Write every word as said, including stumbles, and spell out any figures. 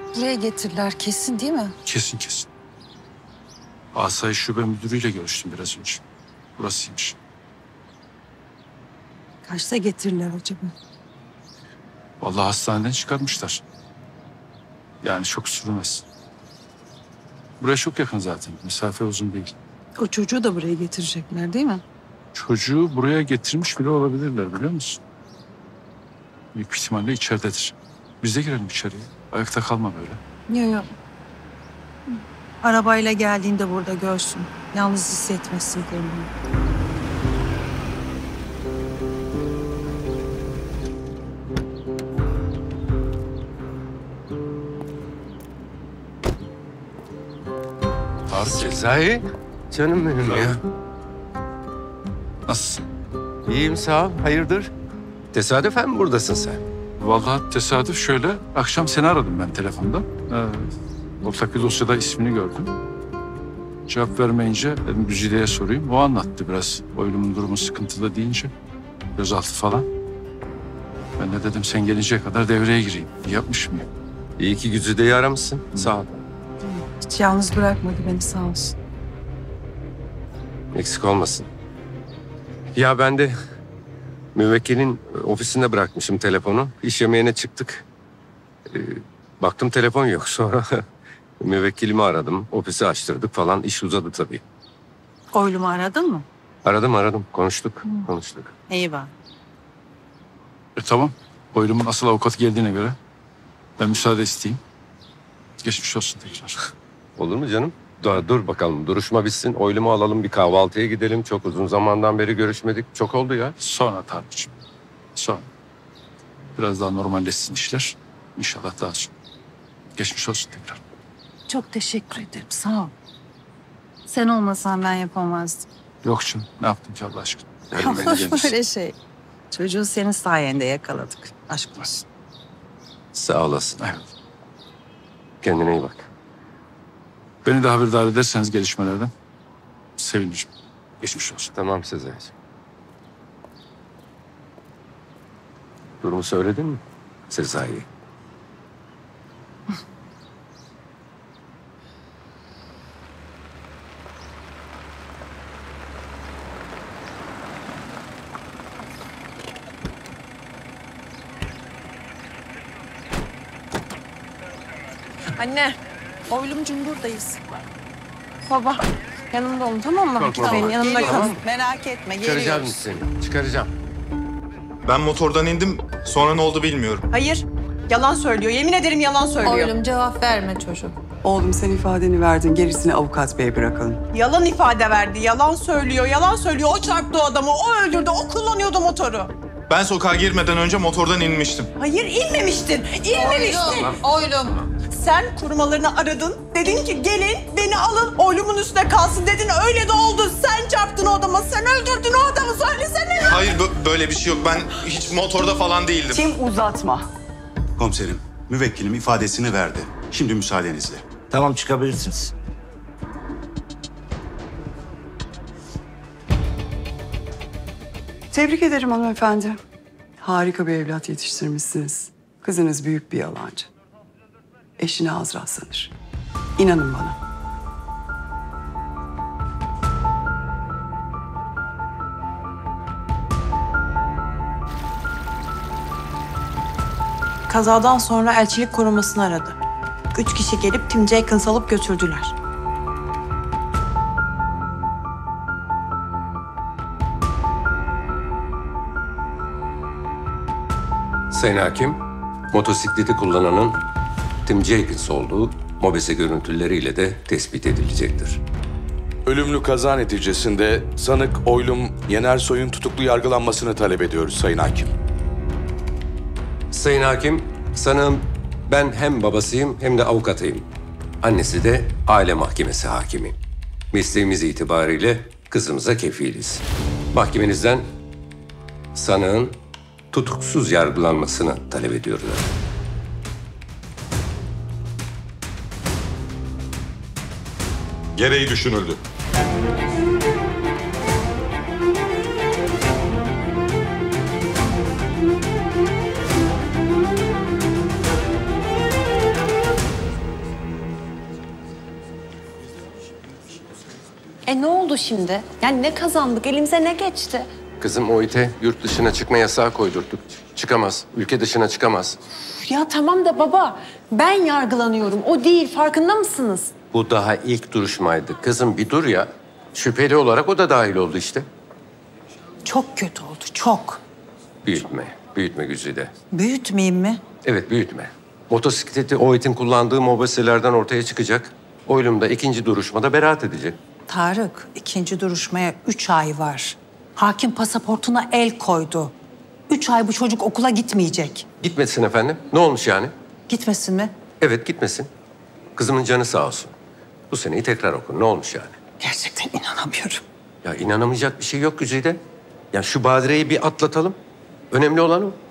Buraya getirdiler kesin değil mi? Kesin kesin. Asayiş Şube Müdürü'yle görüştüm biraz önce. Burasıymış. Kaçta getirirler acaba? Vallahi hastaneden çıkarmışlar. Yani çok sürmez. Buraya çok yakın zaten. Mesafe uzun değil. O çocuğu da buraya getirecekler değil mi? Çocuğu buraya getirmiş bile olabilirler biliyor musun? Büyük ihtimalle içeridedir. Biz de girelim içeriye. Ayakta kalma böyle. Yok yok. Arabayla geldiğinde burada görsün. Yalnız hissetmesin kendini. Sezai, canım benim ya. Nasılsın? İyiyim sağ ol. Hayırdır? Tesadüfen mi buradasın sen? Vallahi tesadüf şöyle. Akşam seni aradım ben telefonda. Evet. Ortak bir dosyada ismini gördüm. Cevap vermeyince dedim Güzide'ye sorayım. O anlattı biraz. Oylumun durumu sıkıntılı deyince. Gözaltı falan. Ben de dedim sen gelinceye kadar devreye gireyim. İyi yapmış mıyım? İyi ki Güzide'yi aramışsın. Sağ ol. Hiç yalnız bırakmadı beni sağ olsun. Eksik olmasın. Ya ben de müvekkilin ofisinde bırakmışım telefonu. İş yemeğine çıktık. Ee, baktım telefon yok. Sonra müvekkilimi aradım. Ofisi açtırdık falan. İş uzadı tabii. Oylumu aradın mı? Aradım aradım. Konuştuk. Hı. Konuştuk. İyi bak. E tamam. Oylumun asıl avukatı geldiğine göre ben müsaade isteyeyim. Geçmiş olsun tekrar. Olur mu canım? Dur, dur bakalım. Duruşma bitsin. Oylumu alalım. Bir kahvaltıya gidelim. Çok uzun zamandan beri görüşmedik. Çok oldu ya. Sonra Tanrıcığım. Sonra. Biraz daha normalleşsin işler. İnşallah daha sonra. Geçmiş olsun tekrar. Çok teşekkür ederim sağ ol. Sen olmasan ben yapamazdım. Yok canım. Ne yaptın ki Allah aşkına? Olur böyle şey. Çocuğu senin sayende yakaladık. Aşk olsun. Sağ olasın. Evet. Kendine iyi bak. Beni de haberdar ederseniz gelişmelerden sevinirim. Geçmiş olsun. Tamam Sezai'ciğim. Durumu söyledin mi Sezai? Anne, oylumcum buradayız. Baba, yanımda olun tamam mı? Korkma Benim baba. yanımda kalın. Tamam. Merak etme, Çıkaracağım geliyoruz. seni. Çıkaracağım. Ben motordan indim. Sonra ne oldu bilmiyorum. Hayır, yalan söylüyor. Yemin ederim yalan söylüyor. Oğlum cevap verme çocuğum. Oğlum sen ifadeni verdin. Gerisini avukat beye bırakalım. Yalan ifade verdi, yalan söylüyor, yalan söylüyor. O çarptı o adamı, o öldürdü, o kullanıyordu motoru. Ben sokağa girmeden önce motordan inmiştim. Hayır, inmemiştin, inmemiştin. Oğlum, oğlum. Sen korumalarını aradın. Dedin ki gelin beni alın oylumun üstüne kalsın dedin. Öyle de oldu. Sen çarptın o adamı. Sen öldürdün o adamı. Söylesene. Hayır bö- böyle bir şey yok. Ben hiç motorda falan değildim. Kim uzatma. Komiserim, müvekkilim ifadesini verdi. Şimdi müsaadenizle. Tamam çıkabilirsiniz. Tebrik ederim hanımefendi. Harika bir evlat yetiştirmişsiniz. Kızınız büyük bir yalancı. Eşini Azra sanır. İnanın bana. Kazadan sonra elçilik korumasını aradı. Üç kişi gelip Tim Jenkins alıp götürdüler. Sayın Hakim, motosikleti kullananın Tim Jenkins olduğu mobese görüntüleriyle de tespit edilecektir. Ölümlü kaza neticesinde sanık Oylum Yenersoy'un tutuklu yargılanmasını talep ediyoruz Sayın Hakim. Sayın Hakim, sanığım ben hem babasıyım hem de avukatıyım. Annesi de aile mahkemesi hakimi. Mesleğimiz itibariyle kızımıza kefiliz. Mahkemenizden sanığın tutuksuz yargılanmasını talep ediyorlar. Gereği düşünüldü. E ne oldu şimdi? Yani ne kazandık? Elimize ne geçti? Kızım O İ T yurt dışına çıkma yasağı koydurduk. Çıkamaz. Ülke dışına çıkamaz. Ya tamam da baba, ben yargılanıyorum. O değil, farkında mısınız? Bu daha ilk duruşmaydı. Kızım bir dur ya. Şüpheli olarak o da dahil oldu işte. Çok kötü oldu, çok. Büyütme. Büyütme Güzide. Büyütmeyeyim mi? Evet büyütme. Motosikleti O İ T'in kullandığı mobeselerden ortaya çıkacak. Oylumda ikinci duruşmada beraat edecek. Tarık, ikinci duruşmaya üç ay var. Hakim pasaportuna el koydu. Üç ay bu çocuk okula gitmeyecek. Gitmesin efendim. Ne olmuş yani? Gitmesin mi? Evet gitmesin. Kızımın canı sağ olsun. Bu seneyi tekrar okur. Ne olmuş yani? Gerçekten inanamıyorum. Ya inanamayacak bir şey yok Güzide. Ya şu badireyi bir atlatalım. Önemli olan o.